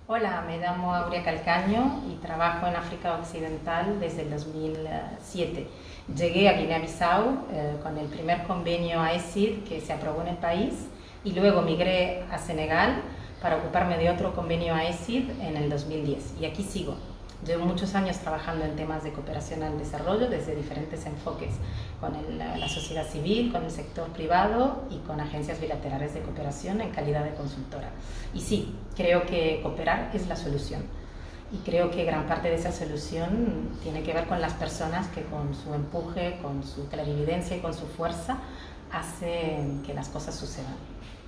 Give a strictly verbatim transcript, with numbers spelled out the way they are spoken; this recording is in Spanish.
Hola, me llamo Aurea Calcaño y trabajo en África Occidental desde el dos mil siete. Llegué a Guinea-Bissau eh, con el primer convenio A E C I D que se aprobó en el país y luego migré a Senegal para ocuparme de otro convenio A E C I D en el dos mil diez y aquí sigo. Llevo muchos años trabajando en temas de cooperación al desarrollo desde diferentes enfoques, con el, la sociedad civil, con el sector privado y con agencias bilaterales de cooperación en calidad de consultora. Y sí, creo que cooperar es la solución. Y creo que gran parte de esa solución tiene que ver con las personas que con su empuje, con su clarividencia y con su fuerza hacen que las cosas sucedan.